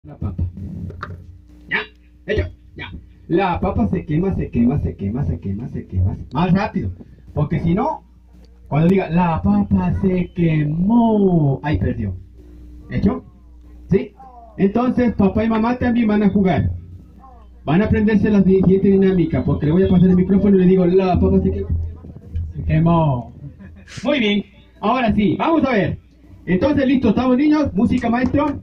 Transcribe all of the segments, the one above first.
La papa. Ya, hecho, ya. La papa se quema, se quema, se quema, se quema, se quema. Más rápido. Porque si no, cuando diga la papa se quemó, ahí perdió. ¿Hecho? ¿Sí? Entonces, papá y mamá también van a jugar. Van a aprenderse la siguiente dinámica. Porque le voy a pasar el micrófono y le digo, la papa se quemó. Se quemó. Muy bien. Ahora sí, vamos a ver. Entonces, listo, ¿estamos niños? Música, maestro.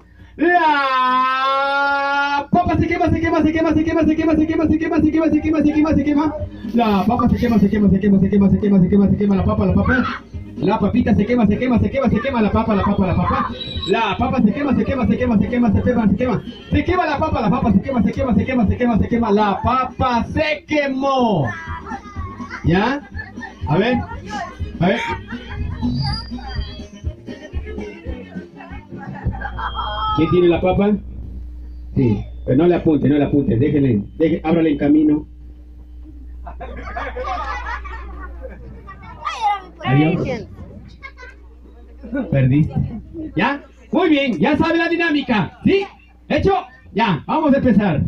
La papa se quema, se quema, se quema, se quema, se quema, se quema, se quema, se quema, se quema, se quema, se quema. La papa se quema, se quema, se quema, se quema, se quema, se quema, se quema, la papa, la papa. La papita se quema, se quema, se quema, se quema, la papa, la papa, la papa. La papa se quema, se quema, se quema, se quema, se quema, se quema. Se quema la papa se quema, se quema, se quema, se quema, se quema. La papa se quemó. ¿Ya? A ver. A ver. ¿Quién tiene la papa? Sí, pero no le apunte, no le apunte, déjenle, ábrale en camino. Adiós. Perdiste. ¿Ya? Muy bien, ya sabe la dinámica, ¿sí? ¿Hecho? Ya, vamos a empezar.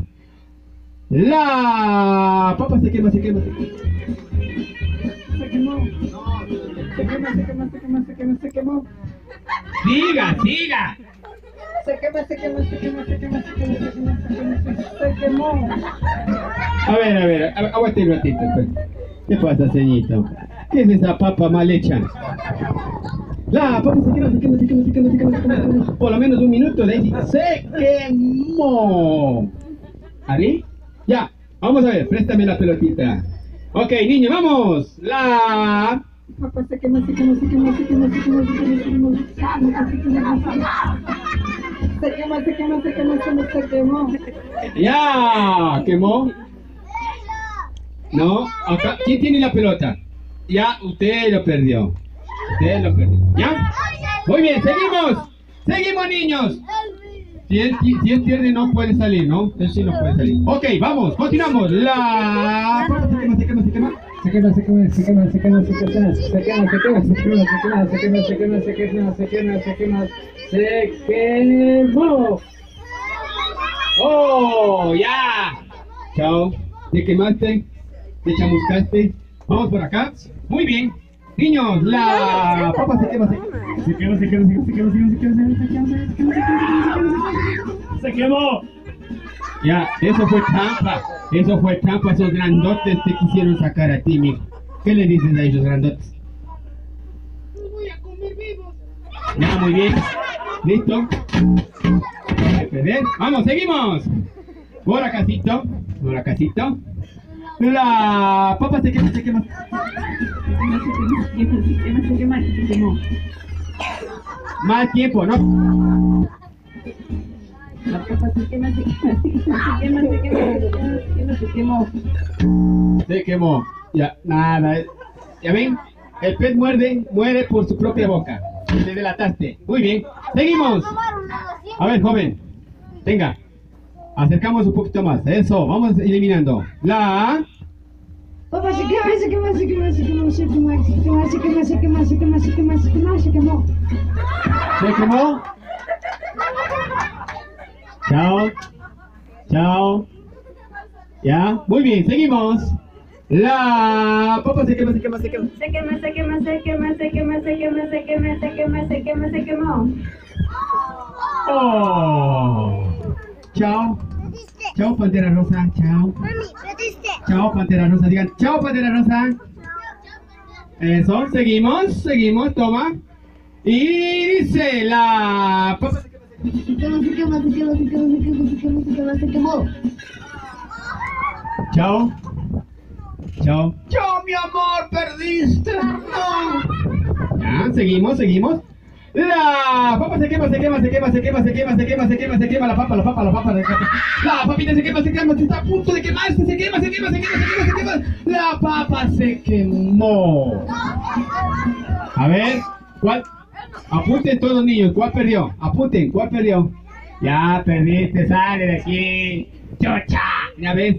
La papa se quema, se quema, se quema. Se quemó. Se quema, se quema, se quema, se quema, se quemó. Siga, siga. Se quema, se quema, se quema, se quema, se quema, se quema, se quema, se quemó. A ver, aguante un ratito, pues. ¿Qué pasa, ceñito? ¿Qué es esa papa mal hecha? La papa se quema, se quema, se quema, se quema, se quema, se quema. Por lo menos un minuto de ahí. ¡Se quemó! ¿Ahí? Ya, vamos a ver, préstame la pelotita. Ok, niño, vamos. La Papá se quema, se quema, se quema, se quema, se quema, se quema, se quema, se quema, se quema, se quema, se quema, se quema, se quemó. ya, quemó. No, acá, ¿quién tiene la pelota? Ya, usted lo perdió. Usted lo perdió. ¿Ya? Muy bien, seguimos. Seguimos, niños. Si él pierde, no puede salir, ¿no? Él sí no puede salir. Ok, vamos, continuamos. La papa se quema, se quema, se quema. Se quema, se quema, se quema, se quema, se quema, se quema, se quema, se quema, se quema, se quema, se quema, se quema, se quema, se quemó. ¡Oh! ¡Ya! Chao. ¿Te quemaste? ¿Te chamuscaste? Vamos por acá. Muy bien. Niños, la papa se quema, se quema. Se quema, se quema, se quema, se quema, se quema, se quema, se quema, se quemó. Ya, eso fue trampa. Eso fue trampa. Esos grandotes te quisieron sacar a ti, mijo. ¿Qué le dices a esos grandotes? Voy a comer vivos. Ya, muy bien. ¿Listo? Hay que perder. Vamos, seguimos. Por acasito. Por acasito. La papa se quema, se quema. Se quema, se quemó. Más tiempo, ¿no? La papa se quema, se quema, se quema, se quema, se quema, se quemó. Se quemó. Ya, nada. ¿Ya ven? El pez muere por su propia boca. Te delataste. Muy bien. Seguimos. A ver, joven. Venga. Acercamos un poquito más. Eso, vamos eliminando. La Papá se quema, se quema, se quema, se quema, se quema, se quema, se quema, se quema, se quema, se quema, se quema, se quemó. ¿se quemó? Chao. Chao. Ya, muy bien, seguimos. La papa se quema, se quema, se quema. Se quema, se quema, se quema, se quema, se quema, se quema, se quema, se quema, se quemó. Oh. Chao. Chao, Pantera Rosa. Chao. Chao, Pantera Rosa. Digan, chao, Pantera Rosa. Eso, seguimos, toma. Y dice la papa se quema, se quema. Se quema, se quema, se quema, se quema, se quema, se quema, se quemó. Chao. Chao. Chao, mi amor, perdiste. No. Ya, seguimos. La papa se quema, se quema, se quema, se quema, se quema, se quema, se quema, se quema, la papa. La papita se quema, se está a punto de quemarse, se quema. La papa se quemó. A ver, ¿cuál? Apunten todos, niños, ¿cuál perdió? Apunten, ¿cuál perdió? Ya perdiste, sale de aquí. Chocha, ya ves.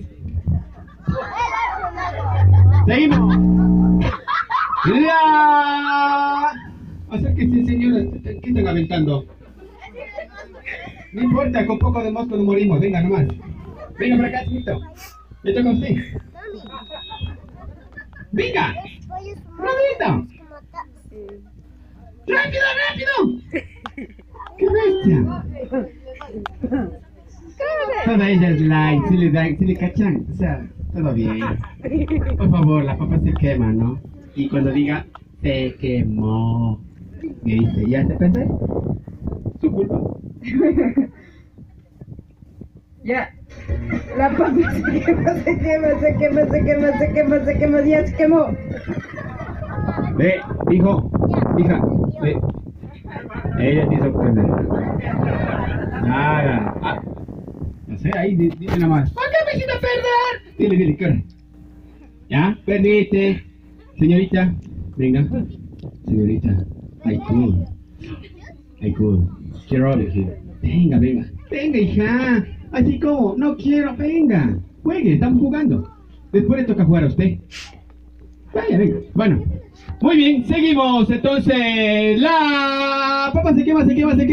Seguimos. La... Acérquese, señora, ¿qué están aventando? No importa, con poco de mosco no morimos. Venga, nomás. Venga para acá, chiquito. Le toca a usted. Venga. Rapidito. ¡Rápido, rápido! ¡Qué bestia! Toda ella es light, si le cachan, o sea, todo bien. Por favor, la papa se quema, ¿no? Y cuando diga, se quemó, me dice, ¿ya se pensé? Su culpa. Ya. La papa se quema, se quema, se quema, se quema, se quema, se quema, ya se quemó. Ve, hijo, hija, ve. Ella te hizo sorprender. Nada. Ah, no sé, ahí dile nada más. ¿Por qué me hiciste perder? Dile, corre. ¿Ya? Perdiste. Señorita, venga. Señorita, I could. Get out of here. Venga. Venga, hija. Así como, no quiero, venga. Juegue, estamos jugando. Después le toca jugar a usted. Vaya, venga. Bueno. Muy bien, seguimos. Entonces, la papa se quema. Se quema,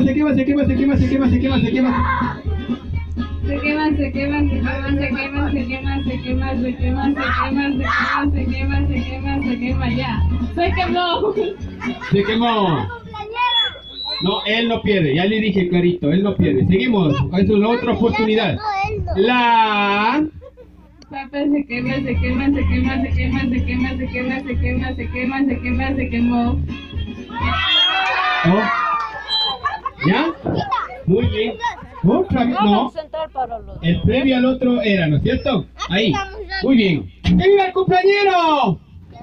ya. Se quemó. Se quemó. No, él no pierde. Ya le dije clarito, él no pierde. Seguimos. Esa es la otra oportunidad. La Papa se quema, se quema, se quema, se quema, se quema, se quema, se quema, se quema, se quema, se quemó. ¿Oh? ¿Ya? Muy bien. Otra vez, no. El previo al otro era, ¿no es cierto? Ahí. Muy bien. ¡Que viva el cumpleañero!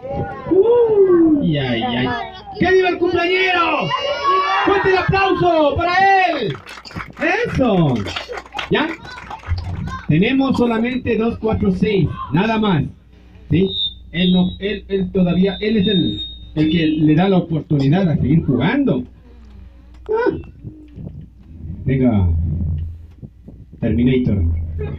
Ay. ¡Que viva el cumpleañero! ¡Fuerte el aplauso para él! ¡Eso! ¿Ya? Tenemos solamente 2, 4, 6. Nada más. ¿Sí? Él no, él todavía, él es el que le da la oportunidad a seguir jugando. Ah. Venga. Terminator.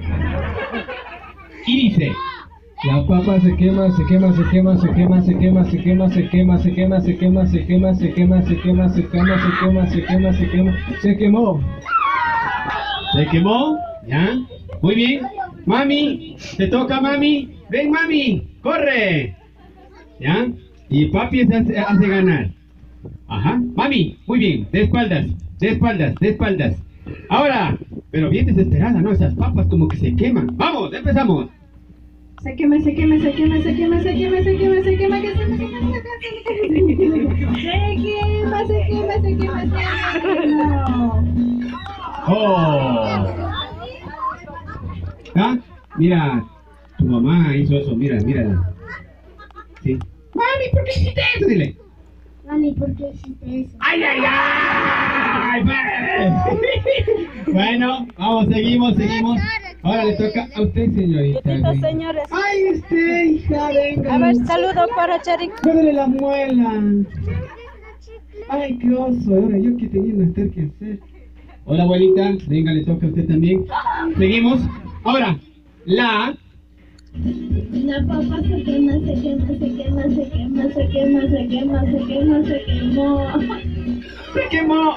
Y dice. La papa se quema, se quema, se quema, se quema, se quema, se quema, se quema, se quema, se quema, se quema, se quema, se quema, se quema, se quema, se quema, se quema, se quemó. ¿Se quemó? ¿Ya? Muy bien. Mami, te toca, mami. Ven, mami, corre. ¿Ya? Y papi se hace ganar. Ajá. Mami, muy bien. De espaldas, de espaldas, de espaldas. Ahora, pero bien desesperada, ¿no? Esas papas como que se queman. Vamos, empezamos. Se quema, se quema, se quema, se quema, se quema, se quema, se quema, que se quema, se quema, se quema. ¡Oh! ¿Ah? Mira, tu mamá hizo eso, mira. ¿Sí? Mami, ¿por qué hiciste eso? Dile. Mami, ¿por qué hiciste eso? ¡Ay! Bueno, vamos, seguimos. Ahora le toca a usted, señorita. Quietitos, señores. ¡Ay, usted, hija, venga! A ver, saludo para Charik. ¡Jódele la muela! ¡Ay, qué oso! Ahora yo que tenía un que hacer. Hola, abuelita. Venga, le toca a usted también. Seguimos. Ahora, la papa se quema, se quema, se quema, se quema, se quema, se quema, se quema, se quemó. ¡Se quemó!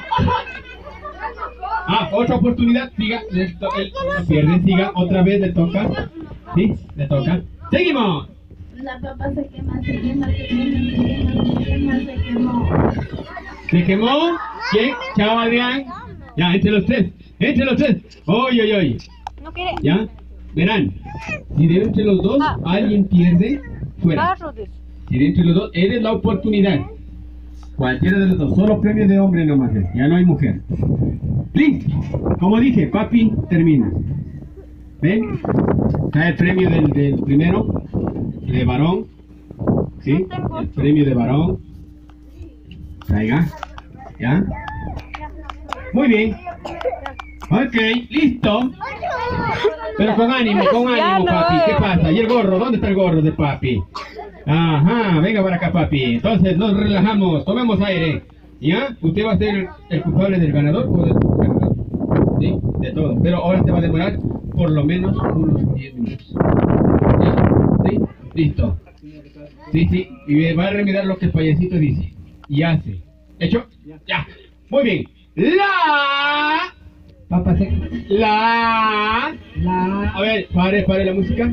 Ah, otra oportunidad. Siga. Él no pierde. Siga. Otra vez le toca. ¿Sí? Le toca. ¡Seguimos! La papa se quema, se quema, se quema, se quema, se quema, se quemó. ¿Se quemó? ¿Quién? Chao, Adrián. Ya, entre los tres. ¡Oy! No quiere. ¿Ya? Verán. Si de entre los dos alguien pierde, fuera. Si de entre los dos, eres la oportunidad. Cualquiera de los dos. Solo premio de hombre nomás es. Ya no hay mujer. Listo. Como dije, papi termina. ¿Ven? Cae el premio del primero. De varón. ¿Sí? El premio de varón. Caiga. ¿Ya? Muy bien. Ok, listo. Pero con ánimo, papi. ¿Qué pasa? ¿Y el gorro? ¿Dónde está el gorro de papi? Ajá, venga para acá, papi. Entonces nos relajamos, tomemos aire. ¿Ya? ¿Usted va a ser el culpable del ganador o del ganador? Sí, de todo. Pero ahora se va a demorar por lo menos unos 10 minutos. ¿Ya? ¿Sí? Listo. Sí. Y va a remediar lo que el payasito dice. Y hace. ¿Hecho? Ya. Muy bien. La Papa seca. La. La. A ver, pare la música.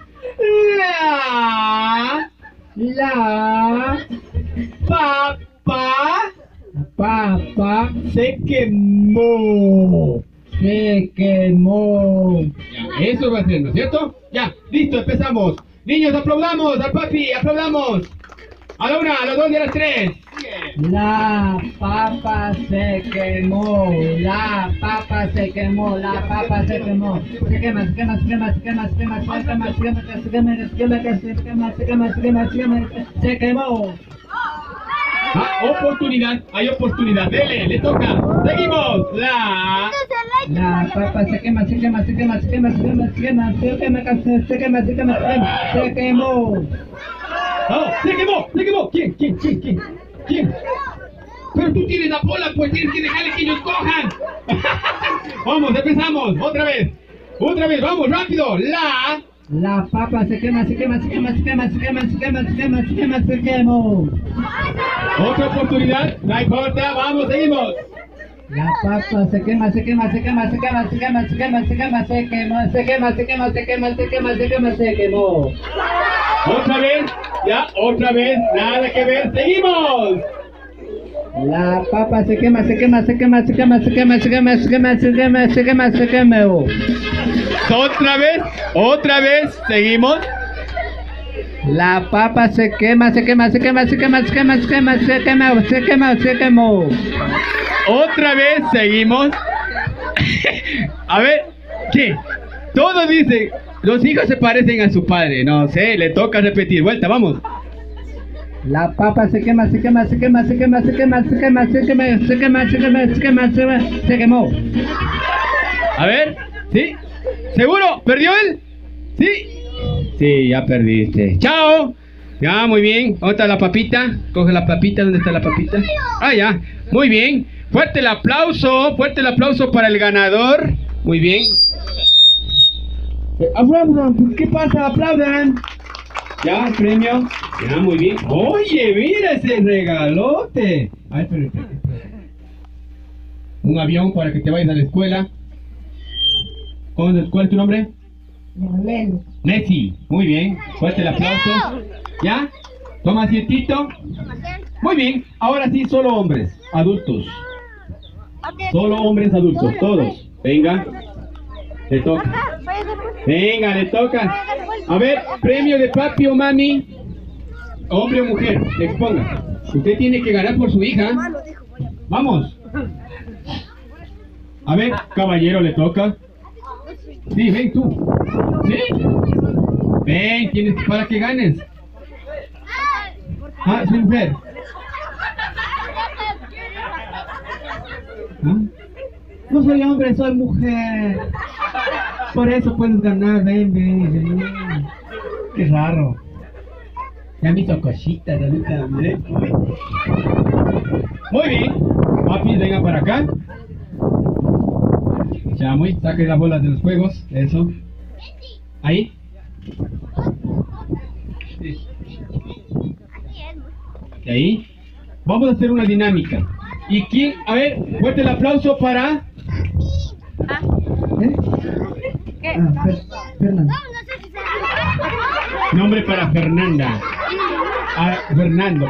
La papa se quemó. Se quemó. Ya, eso va a ser, ¿no es cierto? Ya, listo, empezamos. Niños, aplaudamos al papi, aplaudamos. A la 1, a las 2 y a las 3. La papa se quemó. La papa se quemó. La papa se quemó. Se quema, se quema, se quema, se quema, se quema, se quema, se quema, se quema, se quema, se quema, se quema, se quema, se quema, se quemó. Ah, oportunidad, hay oportunidad. Dele, le toca. Seguimos. La papa se quema, se quema, se quema, se quema, se quema, se quema, se quema, se quema, se quema, se quemó. Oh, se quemó. ¿Quién? Pero tú tienes la bola, pues tienes que dejarle que ellos cojan. Vamos, empezamos. Otra vez, vamos, rápido. La papa se quema, se quema, se quema, se quema, se quema, se quema, se quema, se quema, se quemó. Otra oportunidad, no importa, vamos, seguimos. La papa se quema, se quema, se quema, se quema, se quema, se quema, se quema, se quema, se quema, se quema, se quema, se quema, se quema, se quemó. Otra vez, nada que ver, seguimos. La papa se quema, se quema, se quema, se quema, se quema, se quema, se quema, se quema, se quema, se quemó. Otra vez, seguimos. La papa se quema, se quema, se quema, se quema, se quema, se quema, se quema, se quema, se quemó. Otra vez, seguimos. A ver, ¿qué? Todos dicen, los hijos se parecen a su padre. No sé, le toca repetir. Vuelta, vamos. La papa se quema, se quema, se quema, se quema, se quema, se quema, se quema, se quema, se quema, se quema, se quema, se quemó. A ver, ¿sí? ¿Seguro? ¿Perdió él? ¿Sí? Sí, ya perdiste. ¡Chao! Ya, muy bien. ¿Dónde está la papita? Coge la papita. ¿Dónde está la papita? Ah, ya. Muy bien. Fuerte el aplauso para el ganador. Muy bien. Aplaudan. ¿Qué pasa? Aplaudan. Ya, el premio. Ya, muy bien. Oye, mira ese regalote. Ay, espera. Un avión para que te vayas a la escuela. ¿Cuál es tu nombre? Messi. Muy bien. Fuerte el aplauso. ¿Ya? Toma asientito. Muy bien. Ahora sí, solo hombres adultos. Solo hombres adultos. Todos. Venga. Le toca. Venga, le toca. A ver, premio de papi o mami. Hombre o mujer. Exponga. Usted tiene que ganar por su hija. Vamos. A ver, caballero, le toca. Sí, ven tú. ¿Sí? Ven, tienes para que ganes. Ah, soy mujer. ¿Ah? No soy hombre, soy mujer. Por eso puedes ganar, ven. Qué raro. Ya me hizo cositas ahorita. Muy bien. Papi, venga para acá. Ya, saque las bolas de los juegos. Eso. Ahí. Sí. Y ahí. Vamos a hacer una dinámica. ¿Y quién? A ver, fuerte el aplauso para... ¿Qué? Fernanda. Nombre para Fernanda. Ah, Fernando.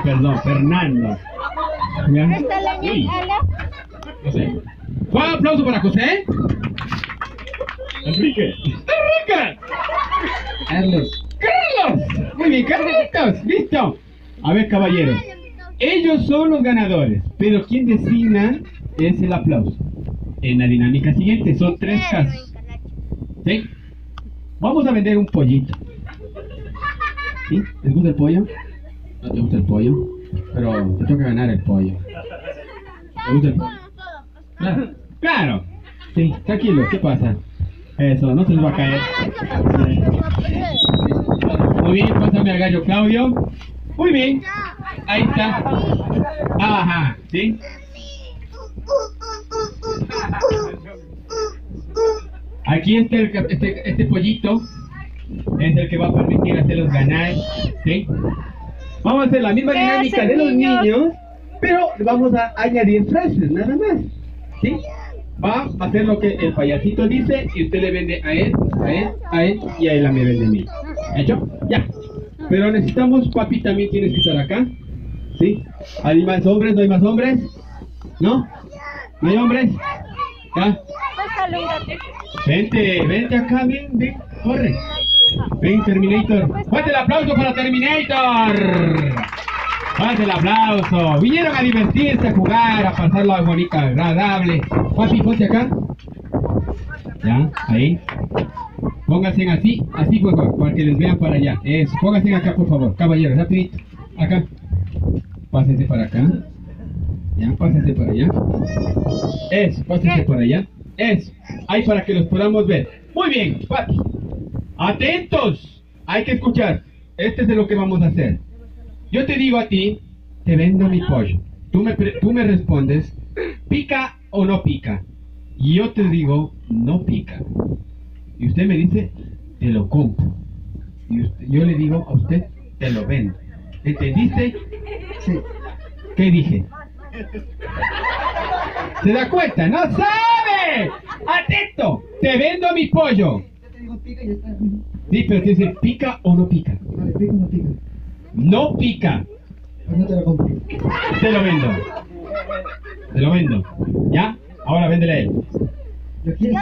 ¿Ya? ¿Está la Uy, niña? José. Un aplauso para José. Enrique. Carlos. Muy bien, Carlitos. Listo. A ver, caballeros. Ellos son los ganadores, pero quien designa es el aplauso. En la dinámica siguiente son 3 casos. ¿Sí? Vamos a vender un pollito. ¿Sí? ¿Les gusta el pollo? No te gusta el pollo, pero te toca ganar el pollo. ¿Te gusta el pollo? Claro. Sí, tranquilo, ¿qué pasa? Eso, no se les va a caer. Muy bien, pásame al gallo Claudio. Muy bien. Ahí está. Ajá, ¿sí? Aquí está este pollito. Es el que va a permitir hacerlos ganar. ¿Sí? Vamos a hacer la misma dinámica de los niños, pero vamos a añadir frases, nada más. ¿Sí? va a hacer lo que el payasito dice y usted le vende a él, a él, a él y a él me vende a mí. ¿Hecho? Ya. Pero necesitamos, papi, también tienes que estar acá. ¿Sí? ¿Hay más hombres? ¿No hay más hombres? ¿No? ¿No hay hombres? ¿Ya? Pues salúdate. Vente acá, ven, corre. Ven, Terminator. Fuerte el aplauso para Terminator. Fuerte el aplauso. Vinieron a divertirse, a jugar, a pasarla bonita, agradable. Papi, ponte acá. Ya, ahí. Pónganse así, por favor, para que les vean para allá. Eso, pónganse acá, por favor. Caballeros, rapidito. Acá. Pásense para acá. Ya, pásense para allá. Eso, pásense para allá. Eso. Ahí para que los podamos ver. Muy bien, papi. Atentos. Hay que escuchar. Este es de lo que vamos a hacer. Yo te digo a ti, te vendo mi pollo. Tú me respondes, ¿pica o no pica? Y yo te digo, no pica. Y usted me dice, te lo compro. Y yo le digo a usted, te lo vendo. ¿Entendiste? Sí. ¿Qué dije? ¿Se da cuenta? ¡No sabe! ¡Atento! Te vendo mi pollo. Te digo pica y ya está. Sí, pero te dice, ¿pica o no pica? Vale, pica o no pica. No pica. Pues no te lo compro. Te lo vendo. Te lo vendo. ¿Ya? Ahora véndele a él. ¿Lo quieres?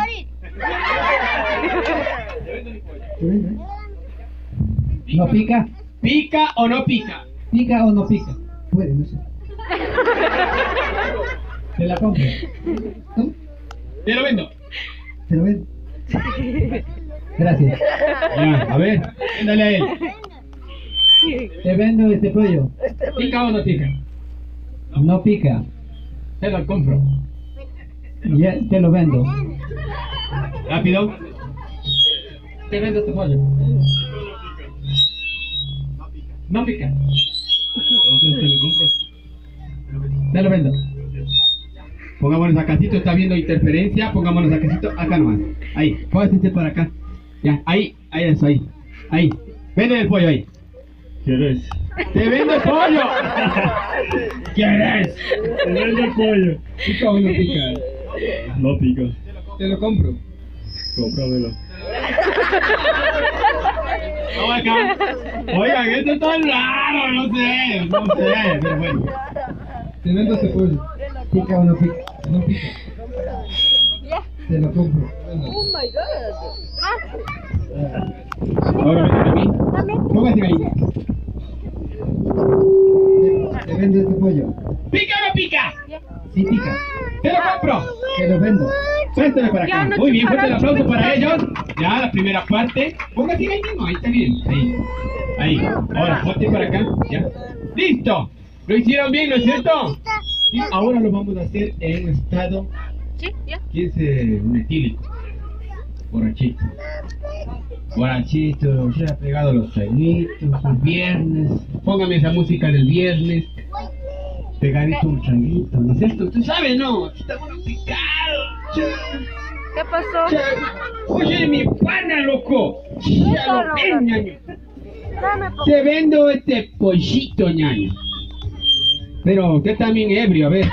Te vendo, ¿eh? ¿No pica? ¿Pica o no pica? ¿Pica o no pica? Puede, no sé. Te la compro. ¿No? Te lo vendo. Te lo vendo. Gracias. Ya, a ver, véndale a él. Te vendo este pollo. ¿Pica o no pica? No pica. Te lo compro. Ya, te lo vendo. Rápido. Te vendo este pollo. No pica. Entonces te lo compro. Te lo vendo. Pongámonos acácito, está viendo interferencia. Pongámonos acácito acá nomás. Ahí, póngase para acá. Ya, ahí, eso, ahí. Ahí. Vende el pollo ahí. ¿Quieres? ¡Te vendo el pollo! ¿Quieres? Te vendo el pollo. ¿Pica o no pica? No pica. Te lo compro. Cómpramelo. Oigan, esto está raro, no sé, pero bueno. Te vendo este pollo. ¿Pica o no pica? No pica. Te lo compro. Oh my god. Ahora ven a mí. Póngase ahí. Te vendo este pollo. ¿Pica o no pica? Sí pica. ¡Te lo compro! Te lo vendo. Préstame para Ya acá. no Muy bien, chuparás, fuerte el aplauso chuparás. para ellos. Ya, la primera parte. Póngase ahí mismo, ahí está bien. Ahí. Ahora, ponte para acá. Ya. ¡Listo! Lo hicieron bien, ¿no es cierto? Y ahora lo vamos a hacer en estado, Sí, ya. ¿qué es un etílico? Borrachito. Borrachito, ya ha pegado los traguitos, el viernes. Póngame esa música del viernes. Pegadito un changuito, ¿no es cierto? Tú sabes, ¿no? Está bueno picado. ¿Qué pasó? Oye, mi pana, loco. Ya lo ven, ñaño. Dame po- Te vendo este pollito, ñaño. Pero usted también ebrio, a ver.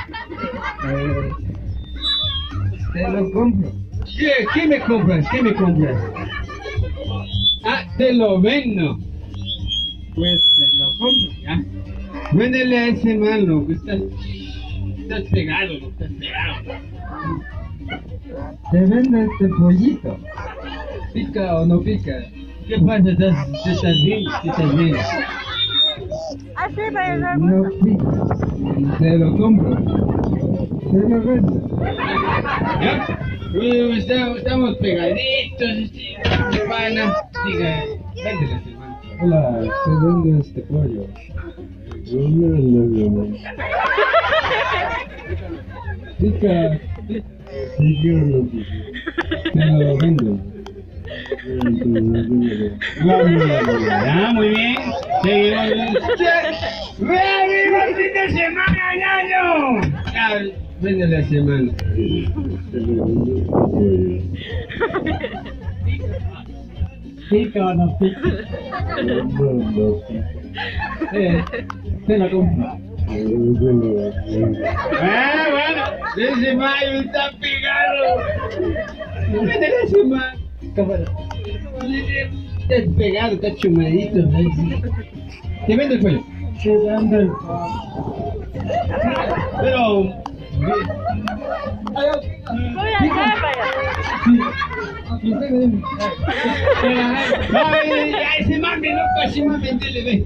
Te lo compro. ¿Qué me compras? ¿Qué me compras? Ah, te lo vendo. Pues te lo compro. ¿Ya? Véndele a ese man, loco. Estás pegado, loco. Estás pegado. Te vendo este pollito. ¿Pica o no pica? ¿Qué pasa? ¿Estás bien? ¿Estás bien? Así va a ser. No pica. Te lo compro. Te lo vendo. ¿Ya? Estamos pegaditos, mi pana. Diga, véndele a ese man. Hola, te vendo este pollo. Pica. ¿Pica o no pica? Te lo vendo. Ya, muy bien. Seguimos. ¡Viva el fin de semana, ñaño! Ya, véndele a ese man. Te lo vendo el pollo. ¿Pica o no pica? No pica. Te lo compro. Bueno, ese mayo está pegado, Véndele ese man. Cámara. Está pegado, está chumadito. ¿No? Te vendo el pollo. Se vende el Pero. Voy a dejar para allá. Ay, ese man me loco, ese man vendele, ve.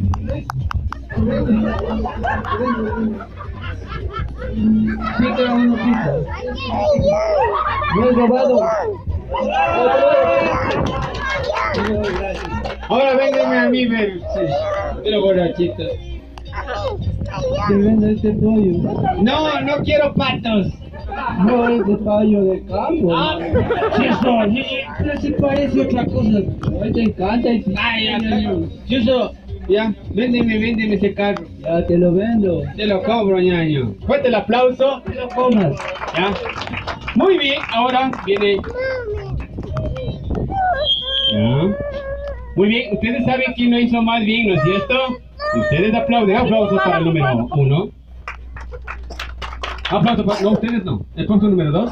Sí, cada uno pisa. No es robado. Ahora véngame a mí, ver. Pero borrachito. Se vende este pollo. No, no quiero patos. No es de pollo de campo. Ah, sí, Pero se parece a otra cosa. A ti te encanta y ay, Chuso, ya, véndeme ese carro. ya te lo vendo. Te lo cobro, ñaño. Fuerte el aplauso. Te lo comas. Ya. Muy bien, ahora viene. Ya. Muy bien, ustedes saben quién lo hizo más bien, ¿no es cierto? Ustedes aplauden, aplausos para el número 1. Aplausos para. No, ustedes no. El puesto número 2.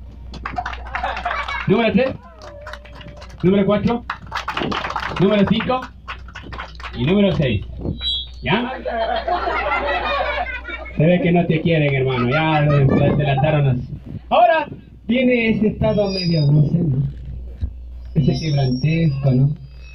Número 3. Número 4. Número 5. Y número 6. ¿Ya? Se ve que no te quieren, hermano. Ya lo adelantaron. Ahora viene ese estado medio, no sé, ¿no? Ese quebrantesco, ¿no?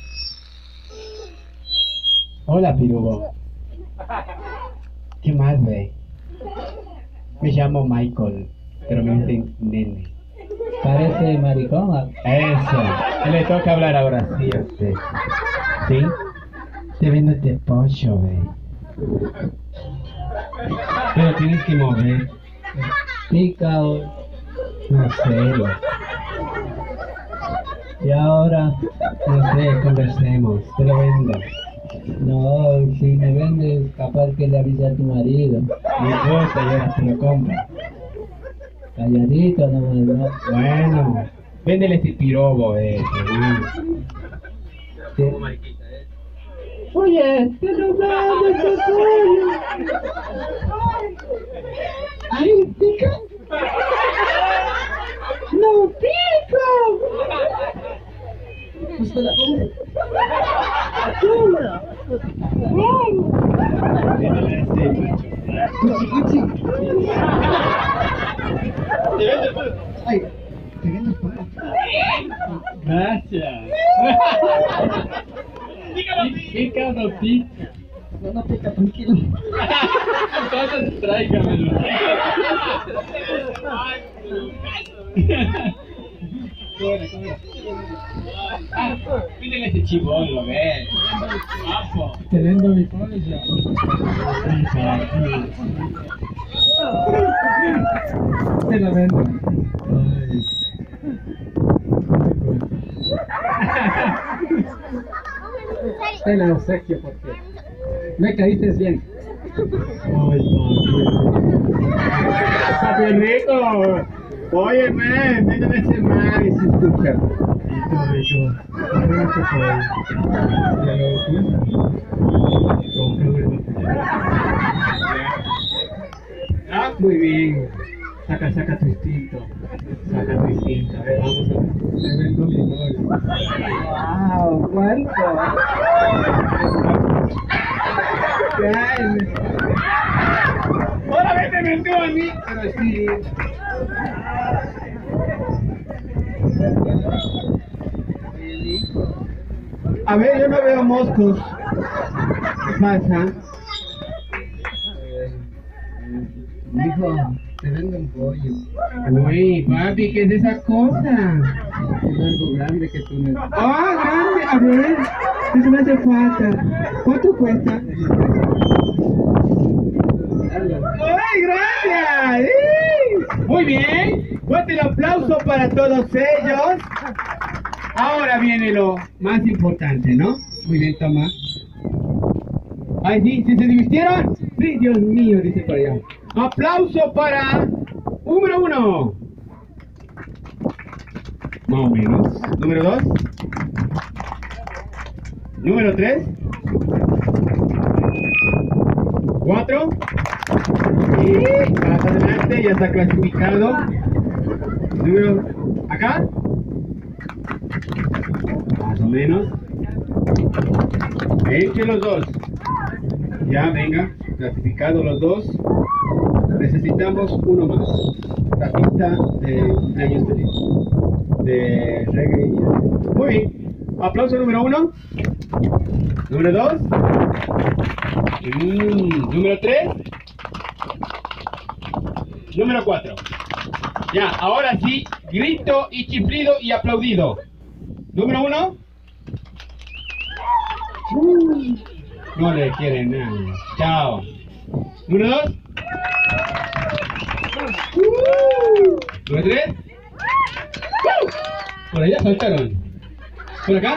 Hola, pirubo. ¿Qué más, güey? Me llamo Michael, pero me dicen nene. Parece maricón. Eso. Le toca hablar ahora, sí, a usted. ¿Sí? Te vendo este pollo, güey. Pero tienes que mover. Pica o... No sé, güey. Y ahora... No sé, conversemos. Te lo vendo. No, si me vendes, capaz que le avise a tu marido. Me gusta, y ahora te lo compro. Calladito nomás, ¿no? Bueno, véndele este pirobo, Sí. Oye, te lo vendo este pollo. ¡Ay, pica! ¡No pica! Véndele este. Te vendo el pollo. Ay, te vendo el pollo. Gracias. Pica o no pica. No pica, tranquilo. Entonces tráigamelo. Pídele ese chibolo, ve. Guapo. Te vendo mi pollo. Te lo vendo. Te lo obsequio porque me caíste bien. Ay, está bien rico. Oye, man, véndeme ese man, ese escucha. Ah, muy bien. Saca tu instinto. Saca tu instinto. A ver, vamos a ver. Te vendo mi pollo. ¡Wow! ¿Cuánto? Ahora véndeme tú a mí. Pero sí. A ver, yo no veo moscos. ¿Qué pasa? Hijo, te vendo un pollo. Uy, papi, ¿qué es esa cosa? Es algo grande que tú necesitas. ¡Ah, grande! A ver, eso me hace falta. ¿Cuánto cuesta? ¡Ay, gracias! ¡Sí! Muy bien. Fuerte el aplauso para todos ellos. Ahora viene lo más importante, ¿no? Muy bien, toma. Ay, sí, ¿sí se divirtieron? Sí, Dios mío, dice por allá. Aplauso para número 1. Más o menos. Número 2. Número 3. 4. Y más adelante ya está clasificado. Número. ¿Acá? Más o menos. Entre los dos. Ya, venga. Clasificados los dos. Necesitamos uno más. La pista de cumpleaños feliz. De reggae. Muy bien. Aplauso número 1. Número 2. Número 3. Número 4. Ya, ahora sí, grito y chiflido y aplaudido. Número 1. No le quieren nada. Chao. Número 2. Número 3. Por allá saltaron. ¿Por acá?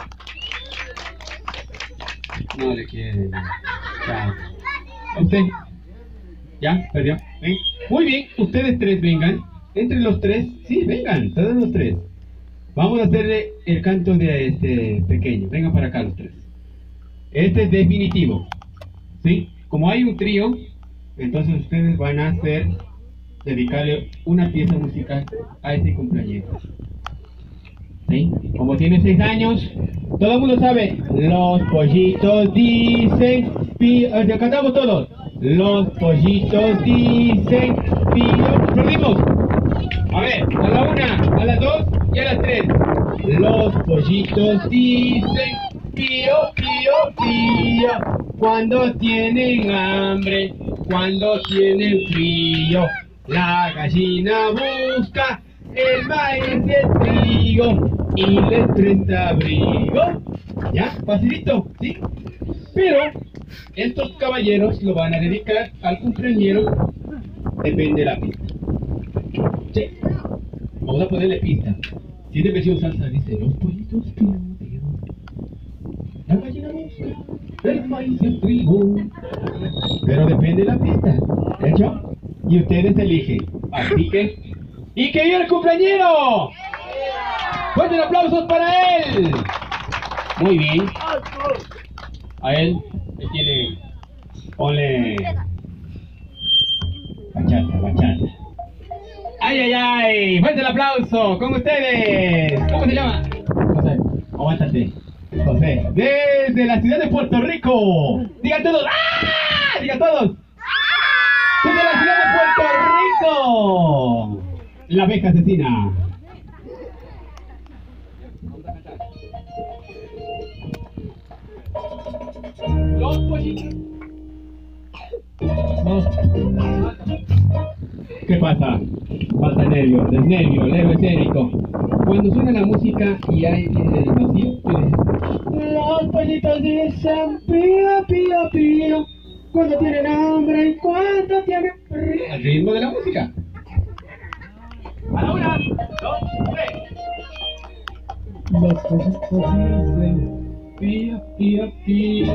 No le quieren. Chao. ¿A usted? ¿Ya? ¿Perdió? ¿Ven? Muy bien, ustedes tres vengan. Entre los tres, sí, vengan, todos los tres. Vamos a hacerle el canto de este pequeño. Vengan para acá los tres. Este es definitivo. ¿Sí? Como hay un trío, entonces ustedes van a dedicarle una pieza musical a este cumpleañero. ¿Sí? Como tiene 6 años, todo el mundo sabe. Los pollitos dicen, cantamos todos. Los pollitos dicen, pío. Aplaudimos. A ver, a la 1, a las 2 y a las 3. Los pollitos dicen, pío, pío, pío. Cuando tienen hambre, cuando tienen frío. La gallina busca el maíz y el trigo y les presta abrigo. ¿Ya? Facilito, ¿sí? Pero estos caballeros lo van a dedicar al cumpleañero. Depende de la pista. Sí. Vamos a ponerle pista. Si es de versión salsa, dice: los pollitos pío, pío. La gallina busca el maíz y el trigo. Pero depende de la pista. ¿Hecho? Y ustedes eligen. Así que... ¡y que viva el cumpleañero! ¡Fuertes aplausos para él! Muy bien. A él le tiene... ponle... bachata, bachata. ¡Ay, ay, ay! ¡Fuerte el aplauso! ¡Con ustedes! ¿Cómo se llama? José. Aguántate. José. Desde la ciudad de Puerto Rico. ¡Digan todos! ¡Ah! ¡Digan todos! ¡Desde la ciudad de Puerto Rico! La abeja asesina. Los pollitos. ¿Qué pasa? Falta nervio, desnervio, nervio escénico. Cuando suena la música y hay el vacío, tú dices: los pollitos dicen pío, pío, pío. Cuando tienen hambre y cuando tienen frío. Al ritmo de la música. A la 1, 2, 3. Los pollitos dicen pío, pío, pío.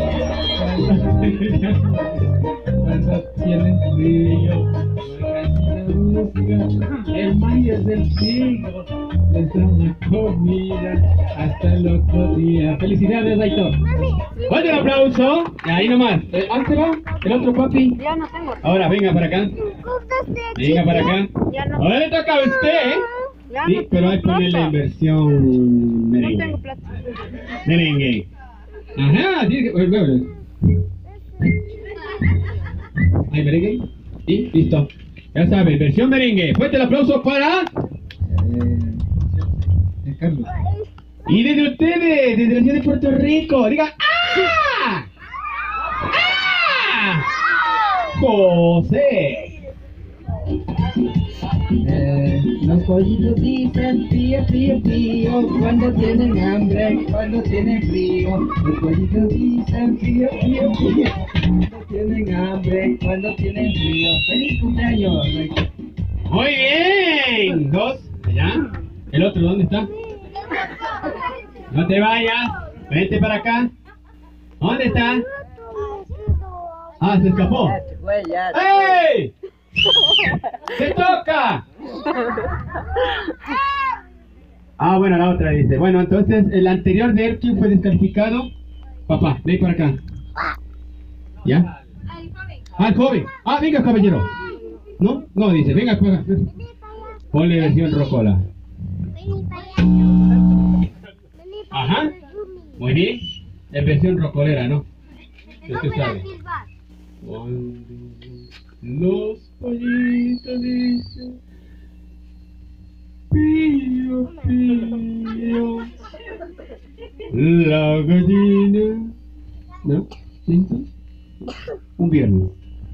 Cuando tienen frío, la gallina busca el maíz del trigo, les dan la comida hasta el otro día. ¡Felicidades, Aitor! ¡Fuerte el aplauso! Y ahí nomás. ¿Dónde se va? ¿El otro papi? Ya no tengo. Ahora, venga para acá. Venga para acá. Ya no. Ahora le toca a usted, ¿eh? Ya Sí, no pero hay que tengo ponerle en plata. versión No merengue. tengo plata. Merengue. Ajá, tiene que... bueno. ¿Hay merengue? Sí, listo. Ya saben, versión merengue. Fuerte el aplauso para... Carlos. Y desde ustedes, desde la ciudad de Puerto Rico, digan ¡ah! ¡Ah! José. Los pollitos dicen pío, pío, pío, cuando tienen hambre, cuando tienen frío. Los pollitos dicen pío, pío, pío, cuando tienen hambre, cuando tienen frío. ¡Feliz cumpleaños! Muy bien. 2, allá. El otro, ¿dónde está? No te vayas. Vente para acá. ¿Dónde está? Ah, se escapó. ¡Ey! ¡Te toca! Ah, bueno, la otra dice. Bueno, entonces el anterior de Erkin fue descalificado. Papá, ven para acá. ¿Ya? Ah, el joven. Ah, venga, caballero. ¿No? No, dice, venga para acá. Ponle versión rocola. Ajá. Muy bien. En versión rocolera, ¿no? Usted sabe. Los pollitos dicen pío, pío. La gallina. ¿No? ¿Sí? Un viernes.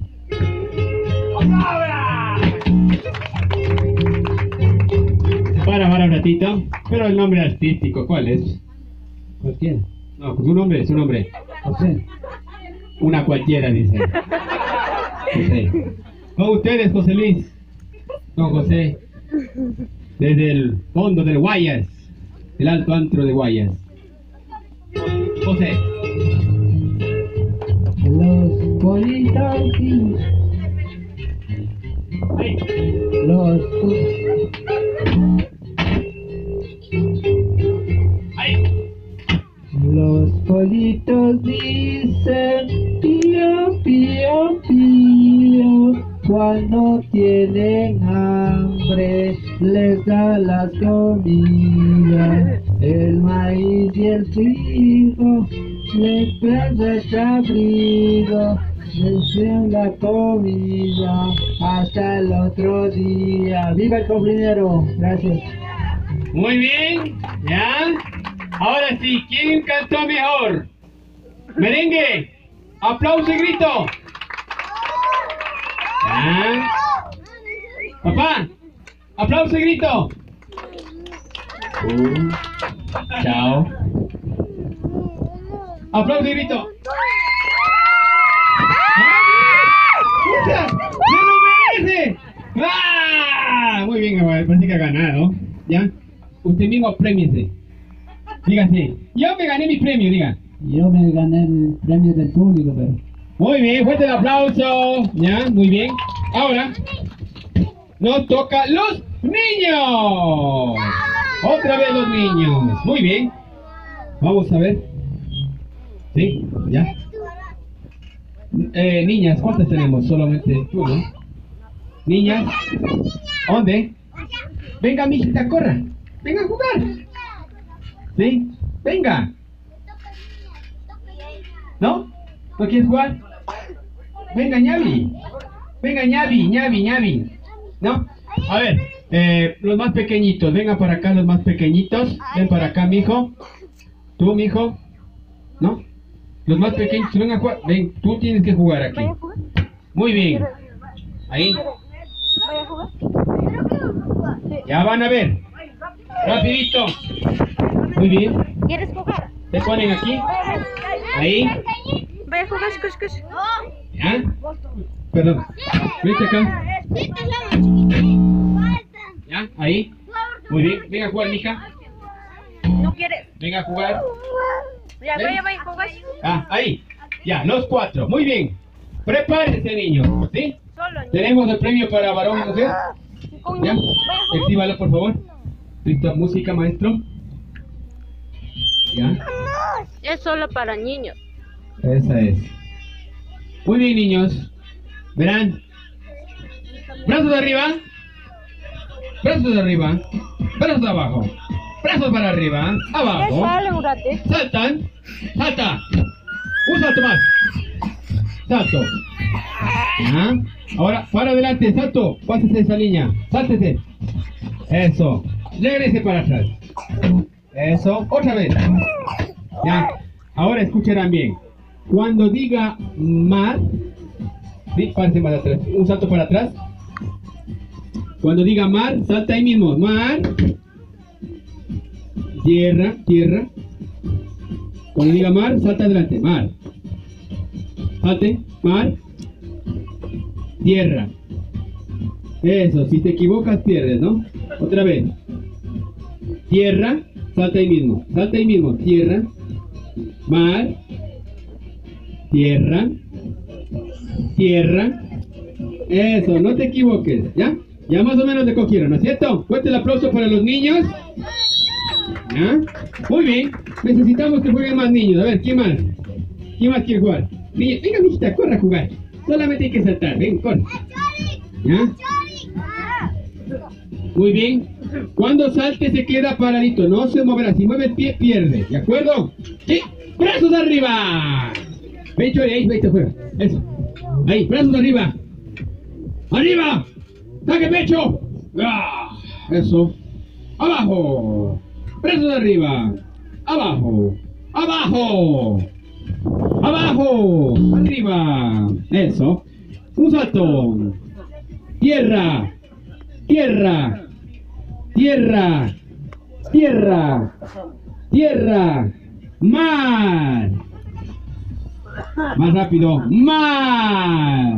Para un ratito. Pero el nombre artístico, ¿cuál es? Cualquiera. No, pues su nombre. José. Una cualquiera, dice. José. Con ustedes, José Luis. Don José. Desde el fondo del Guayas. El alto antro de Guayas. José. Los pollitos y Ahí. los Ahí. Los pollitos dicen pío, pío, pío. Cuando tienen hambre les da las comidas. El maíz y el trigo les presta abrigo. Les den la comida hasta el otro día. ¡Viva el cofrinero! Gracias. Muy bien. ¿Ya? Ahora sí, ¿quién cantó mejor? Merengue. Aplauso y grito. ¿Ya? Papá. Aplauso y grito. Chao. Aplauso y grito. ¡Escucha! ¡Se lo merece! ¡Ah! Muy bien, parece que ha ganado. ¿Ya? Usted mismo premiese. Dígase, yo me gané mi premio, diga. Yo me gané el premio del público, pero... Muy bien, fuerte el aplauso. Ya, muy bien. Ahora nos toca los niños. Otra vez los niños. Muy bien. Vamos a ver. Sí, ya. Niñas, ¿cuántas tenemos? Solamente tú, ¿no? Niñas. ¿Dónde? Venga, mijita, corra. Venga a jugar. ¿Sí? Venga. ¿No? ¿No quieres jugar? Venga, ñavi. Venga, ñavi. ¿No? A ver, los más pequeñitos. Vengan para acá los más pequeñitos. Ven para acá, mijo. Tú, mijo. ¿No? Los más pequeños, vengan a jugar. Ven, tú tienes que jugar aquí. Muy bien. Ahí. Ya van a ver. Rapidito. Muy bien. ¿Quieres jugar? Se ponen aquí. Ahí. Vaya a jugar, escucha. ¿Ya? Perdón. Vete acá. ¿Ya? Ahí. Muy bien. Venga a jugar, mija. ¿No quieres? Venga a jugar. Ya, ¿Ven? vaya a jugar. Ah, ahí. Ya, los cuatro. Muy bien. Prepárense, niños. ¿Sí? Solo, niño. Tenemos el premio para varón y mujer. ¿Ya? Exhíbalo, por favor. Listo, música, maestro. ¿Ya? Es solo para niños. Esa es. Muy bien, niños. Verán. Brazos arriba. Brazos arriba. Brazos abajo. Brazos para arriba. Abajo. Saltan. Salta. Un salto más. Salto. ¿Ya? Ahora, para adelante. Salto. Pásese esa línea. Sáltese. Eso. Regrese para atrás. Eso. Otra vez. Ya. Ahora escucharán bien. Cuando diga mar, ¿sí? Párese más atrás. Un salto para atrás. Cuando diga mar, salta ahí mismo. Mar. Tierra, tierra. Cuando diga mar, salta adelante. Mar. Salte. Mar. Tierra. Eso. Si te equivocas, pierdes, ¿no? Otra vez. Tierra. Salta ahí mismo. Salta ahí mismo. Tierra. Mar. Tierra. Tierra. Eso, no te equivoques, ¿ya? Ya más o menos te cogieron, ¿no es cierto? Fuerte el aplauso para los niños. ¿Ya? Muy bien. Necesitamos que jueguen más niños. A ver, ¿quién más? ¿Quién más quiere jugar? Venga, mijita, corre a jugar. Solamente hay que saltar. Ven, corre. ¿Ya? Muy bien. Cuando salte se queda paradito, no se moverá. Si mueve el pie, pierde. ¿De acuerdo? Sí. ¡Brazos arriba! Pecho ahí, vete afuera. Eso. Ahí, brazos arriba. ¡Arriba! ¡Saque pecho! ¡Ah! Eso. ¡Abajo! Brazos arriba. ¡Abajo! ¡Abajo! ¡Abajo! ¡Arriba! Eso. Un salto. Tierra. Tierra. Tierra. Tierra. Tierra. Mar. Más rápido. Mar.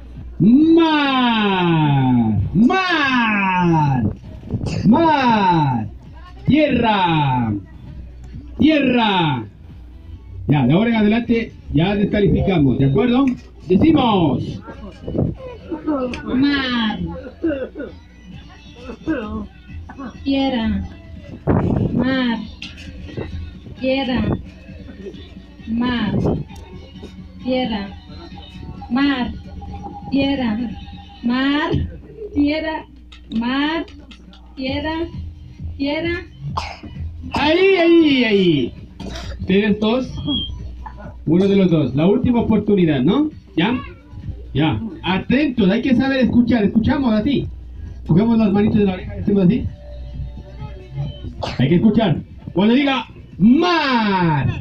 Mar. Mar. Mar. Tierra. Tierra. Ya, de ahora en adelante ya descalificamos, ¿de acuerdo? Decimos. Mar. Tierra. Mar. Tierra. Mar. Tierra. Mar. Tierra. Mar. Tierra. Mar. Tierra. Tierra. Ahí. Ustedes dos. Uno de los dos. La última oportunidad, ¿no? ¿Ya? Ya. Atentos, hay que saber escuchar. Escuchamos así. Cogemos las manitos de la oreja y hacemos así. Hay que escuchar. Cuando diga mar.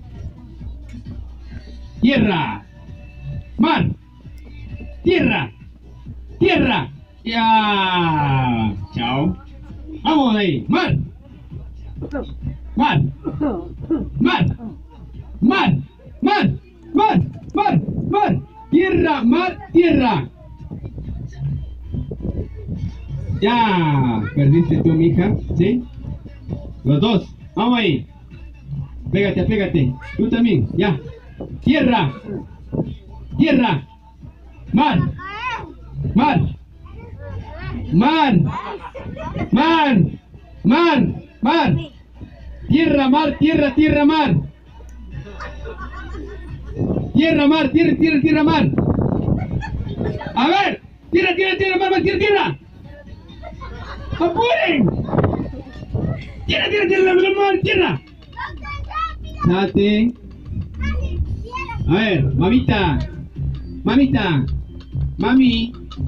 Tierra. Mar. Tierra. Tierra. Ya. Chao. Vamos ahí. Mar. Mar. Mar. Mar. Mar. Mar. Mar. Mar. Tierra. Mar. Tierra. Ya. Perdiste tú, mija. ¿Sí? Los dos. Vamos ahí. Pégate, pégate. Tú también. Ya. Tierra. Tierra. Mar. Mar. Mar. Mar. Mar. Mar. Tierra, mar, tierra, tierra, mar. Tierra, mar, tierra, tierra, tierra, mar. A ver. Tierra, tierra, tierra, mar, mar, tierra, tierra. ¡Apuren! Tierra, tierra, tierra, mar, tierra. Salte. A ver, mamita. Mamita. Mami.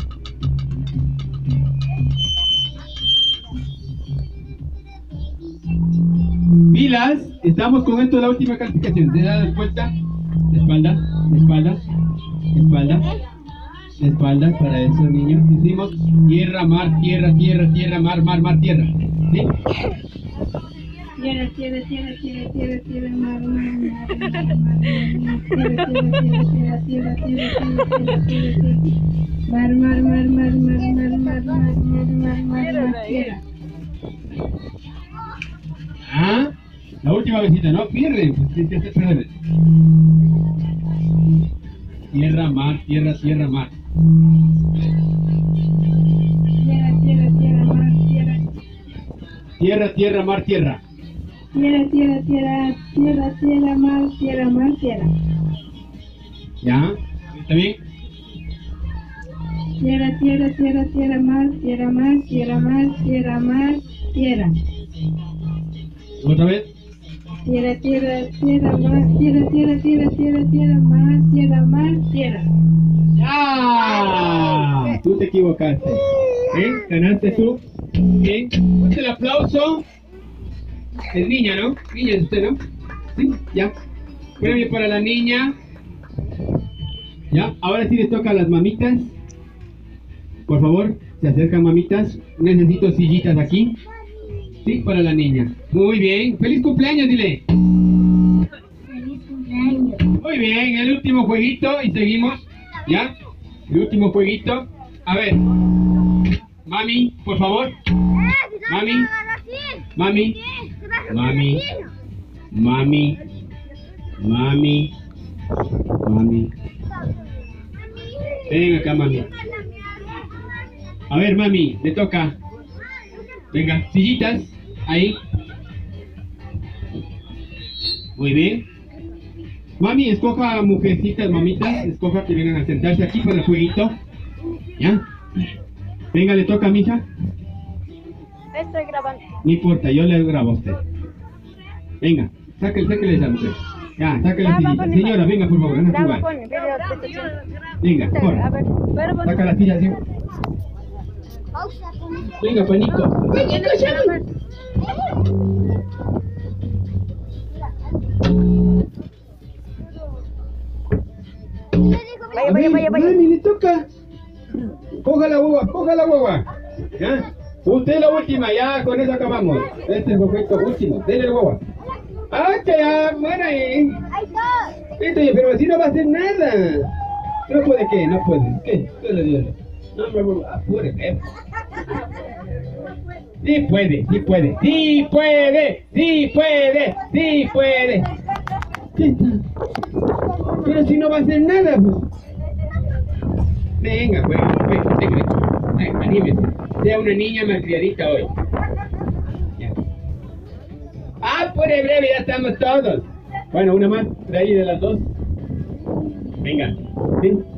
Pilas, estamos con esto de la última calificación. ¿Te das vuelta? De espalda, de espalda, de espalda, de espalda, para eso, niños. Decimos tierra, mar, tierra, tierra, tierra, mar, mar, mar, tierra. ¿Sí? Tierra, tierra, tierra, tierra, tierra, tierra, mar, mar, mar, mar, mar, tierra, tierra, tierra, tierra, tierra, tierra, tierra, tierra, mar, mar, mar, mar, mar, mar, mar, mar, mar, mar, mar, tierra. Ah, la última besita, ¿no? Pierden, pues tienes que hacer 3 veces. Tierra, mar, tierra, tierra, mar. Tierra, tierra, tierra, mar, tierra. Tierra, tierra, mar, tierra. Tierra, tierra, tierra, tierra, tierra, mar, tierra, mar, tierra. ¿Ya? ¿Está bien? Tierra, tierra, tierra, tierra, mar, tierra, mar, tierra, mar, tierra, mar, tierra. ¿Otra vez? Tierra, tierra, tierra, mar, tierra, tierra, tierra, tierra, tierra, mar, tierra, mar, tierra. ¡Ah! Tú te equivocaste. Ganaste tú. Bien. Ponte el aplauso. Es niña, ¿no? Niña es usted, ¿no? Sí, ya. Premio para la niña. Ya. Ahora sí les toca a las mamitas. Por favor, se acercan mamitas. Necesito sillitas aquí. Sí, para la niña. Muy bien. ¡Feliz cumpleaños, dile! Feliz cumpleaños. Muy bien, el último jueguito y seguimos. ¿Ya? El último jueguito. A ver. Mami, por favor. Mami. Mami. Mami. Mami. Mami. Mami. Ven acá, mami. A ver, mami, le toca. Venga, sillitas. Ahí. Muy bien. Mami, escoja mujercitas, mamitas. Escoja que vengan a sentarse aquí para el jueguito. ¿Ya? Venga, le toca a mi hija. Estoy grabando. No importa, yo le grabo a usted. Venga, sáquele esa mujer. Ya, sáquele la Graba sillita. con mi Señora, mano. venga, por favor, no Graba jugar. con mi video de sesión. Venga, A corre. ver, pero Saca la silla así. Venga, Panico. Vaya. Mami, le toca. Coja la guagua. ¿Ya? Usted es la última, ya con eso acabamos. Este es el momento último. Dele la guagua. ¡Ah, que ya! ¡Muera ahí! Viste, pero así no va a hacer nada. No puede, ¿qué? No puede. ¿Qué? ¿Qué le dio? No, apure, ¿qué? Sí puede. ¿Qué está? Pero si no va a hacer nada, pues. Venga, pues, anímese. Sea una niña malcriadita hoy. Ya. Apure, breve, ya estamos todos. Bueno, una más, de ahí de las dos. Venga, ¿sí?